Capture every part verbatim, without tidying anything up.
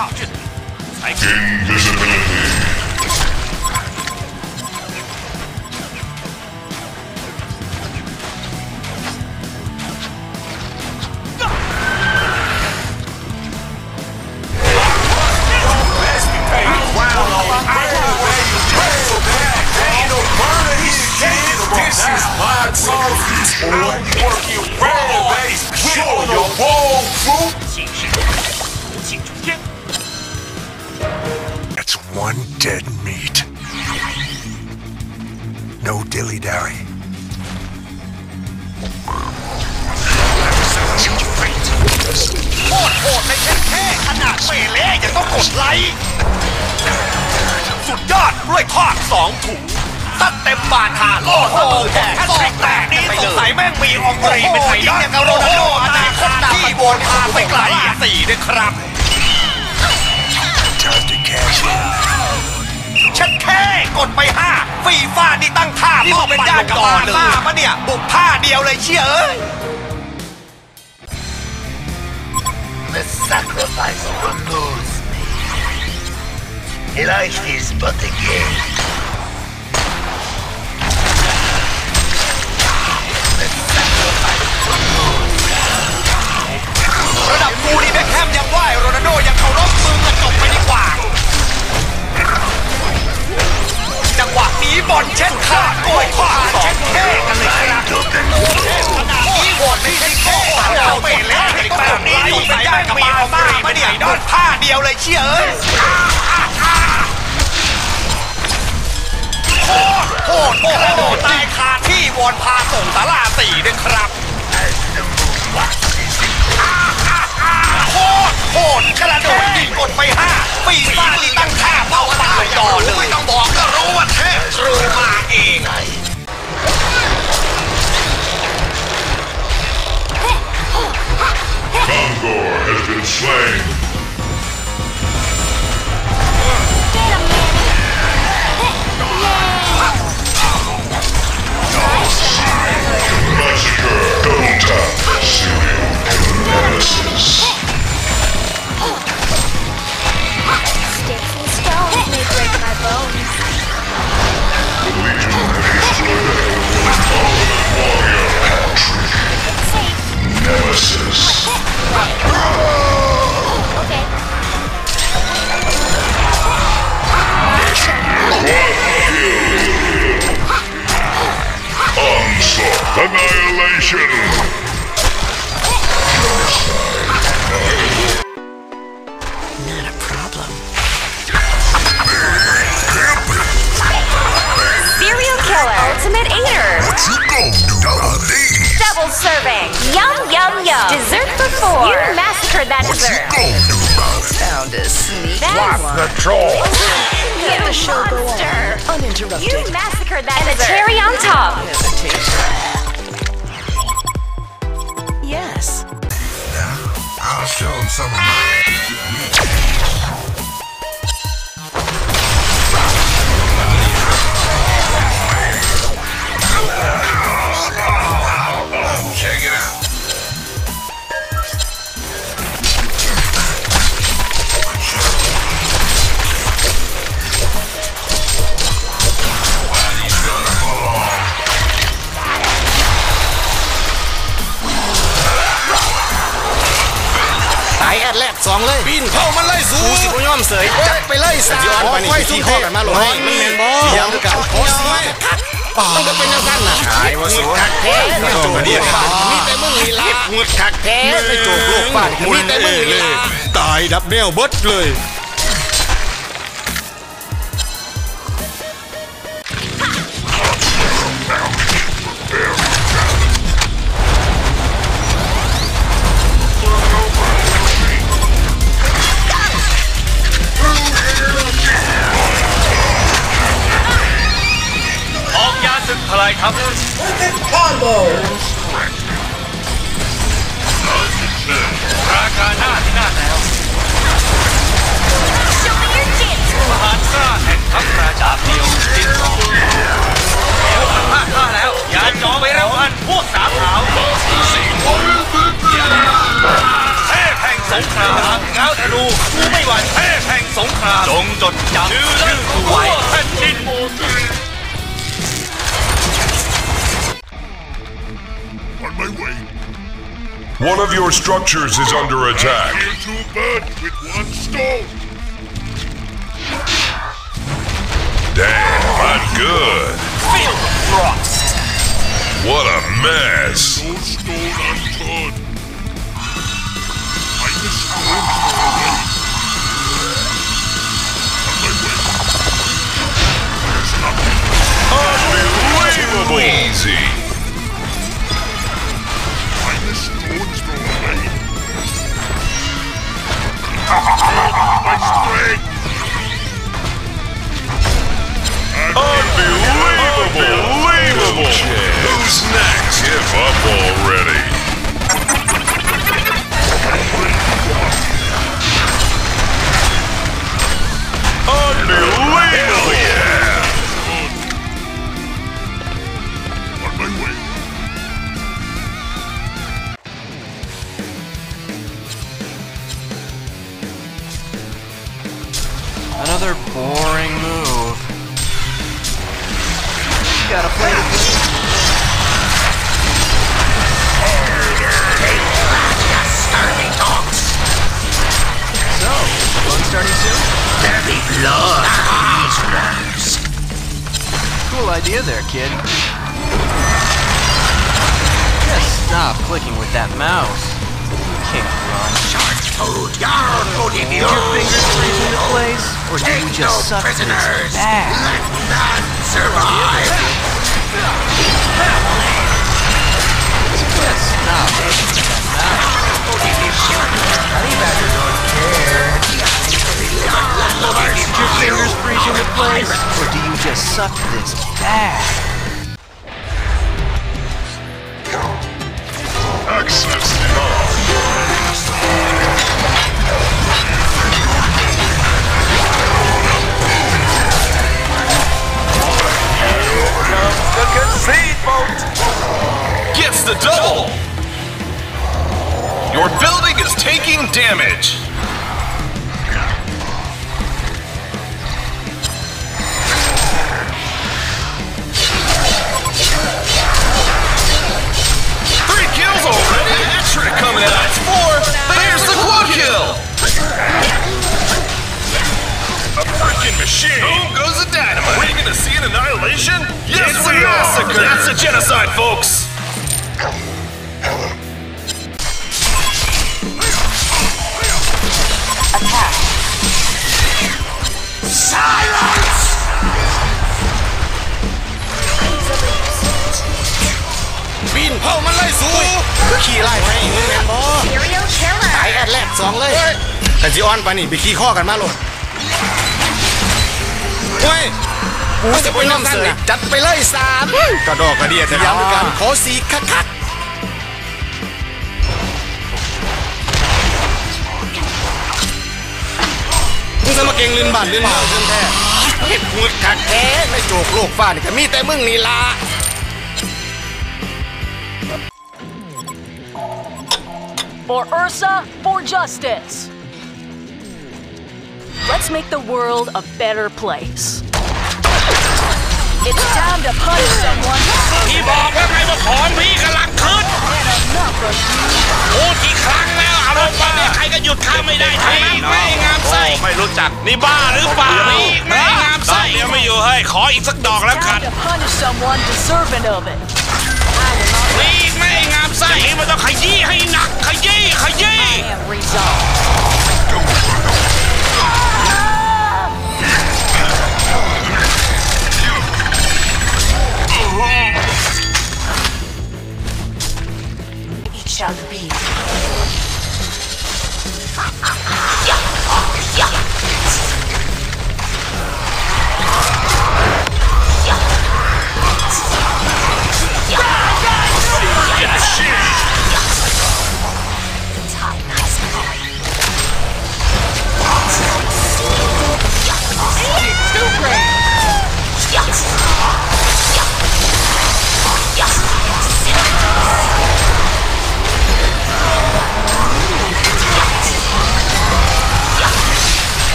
上去。才 Invisibility. That's one dead meat. No dilly-dally. โคตรโหดเลยแค่แค่ขนาดเปเล่ยังต้องกดไลค์สุดยอดด้วยทอดสองถุงตัดเต็มบานหาโลดโอ้โหแขกสองแตกนี้สงสัยแม่งมีองค์รีเป็นไงยิงอย่างกับโรนัลโดอนาคตที่โวนพาไปไกลสี่ด้วยครับ Time to cash in. ชัดแค่กดไปห้าฟีฟ่านี่ตั้งท่านี่มึงเป็นญาติกับบาร์ซ่าปะเนี่ยบุกท่าเดียวเลยเชี่ยเอ้ย The sacrifice removes me. Life is but a game. The sacrifice removes me. ระดับกูนี่แบ็คแฮมยังไหวโรนัลโดยังเคารพมึงอะจบไปดีกว่าจังหวะนี้บอลเช่นขาดโอ้ยขวาเช่นแค่กันเลยครับขนาดนี้บอลไม่ใช่แค่เราไปเล่นในแบบนี้สงสัยได้กับบาร์ซ่าปะเนี่ยโดนท่าเดียวเลยเชี่ยเอ้ยโคตรโหดโอ้โหตายคาที่วอนพาส่งตลาสี่ด้วยครับโคตรโหดกระโดดยิงกดไปห้าปีซ่านี่ตั้งท่าเป้าตายต่อเลยไม่ต้องบอกก็รู้ว่าเทพครูมาเอง Kongor has been slain. Massacre. Double tap. Serial nemesis. Sticks and stones may break my bones. The Legion has destroyed the warrior hat-trick. Nemesis. Okay. Onslaught. Annihilation. Not a problem. Serial killer. Ultimate eater. What you gon' do about these? Double serving. Yum, yum, yum. Dessert for four. You massacred that What you dessert. gon' do about it? Found a sneak. That's The troll. you the show go on. monster. Uninterrupted. You massacred that and dessert. And a cherry on top. Hesitation. Yes. I'll show him some of mine. Check it out. Why you gonna belong? ตายแอดแรกสองเลยบินเข้ามันไล่สูกูสิบย่อมเสยจัดไปไล่สามย้อนไปนี่ที่ข้อกันมาลงให้มันแมนบอลยังด้วยกันโอ้ยมันก็เป็นยังกันน่ะตายวะสูคักแท้ไม่โจมดีมีแต่มึงลีลาหงุดคักแท้ไม่โจมลูกบ้านมีแต่มึงลีลาตายดับแนวเบิดเลยออกยาศึกทลายทัพ Combo. ราคาหน้าที่หน้าแล้ว Show me your dance. มหาซ่าแห่งทัพราชาเดียวจิ้นสองเดี๋ยวมันพลาดท่าแล้วอย่าจองไว้รางวัลพวกสามขาวเทพแห่งสงครามง้าวธนูกูไม่หวั่นเทพแห่งสงครามจงจดจำชื่อกูไว้แผ่นดิน On my way. One of your structures is under attack. Two birds with one stone. Damn, not good. Feel the frost. What a mess. No stone unturned. I destroy the On my way. There's nothing. Unbelievable. Easy. My strength! Unbelievable! Unbelievable! Who's next? Give up already! Unbelievable! Yeah! On my way. Another boring move. You gotta play the game. Starving dogs. So, fun starting soon? There be blood on these worms. Cool idea there, kid. Just stop clicking with that mouse. You can't run. Short food. You're putting Did your fingers freeze into place? Or do you Take just no suck prisoners. this bad? Let none survive. Just stop clicking with that mouse. Honey Badger don't care. Did your fingers freeze into place? Or do you just suck this bad? Access denied. The concede boat gets the double. Your building is taking damage. Three kills already. Hat-trick coming out. That's four. There's the quad kill. A freaking machine. Boom goes the dynamite. Are we gonna see an annihilation? Yes, it's we a massacre. Are. That's a genocide, folks. Attack. Silence! บินเผามันเลยสู้ขี่ไล่ไปมึงแมนบอ Serial killer. ตายแอดแรกสองเลยแต่จีออนปานี่ไปขี่ข้อกันมาโลดเฮ้ยกูจะไปน้ำเสยจัดไปเลยสามกระดอกกระเดียดแต่ย้ำด้วยกันขอสีคักคักมึงจะมาเก่งลินบ้านลินเมืองเพื่อนแท้เห็ดหุดกักแท้ในโจกโลกฟ้านี่ก็มีแต่มึงนี่ล่ะ For Ursa, for justice. Let's make the world a better place. It's time to punish someone. พี่บอกแล้วไงว่าของพี่กำลังขึ้น Enough of you. โอ้กี่ครั้งแล้วอารมณ์มาเนี่ยใครก็หยุดข้าไม่ได้ทั้งนั้นไม่งามไส้ไม่รู้จักนี่บ้าหรือเปล่าไม่งามไส้เดี๋ยวไม่อยู่ให้ขออีกสักดอกแล้วกัน Time to punish someone deserving of it. นี่ไม่งามไส้อย่างนี้มันต้องขยี้ให้หนักขยี้ขยี้ I am resolved. It shall be.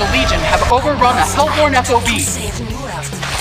the Legion have overrun a Hellborn F O B. Save me left.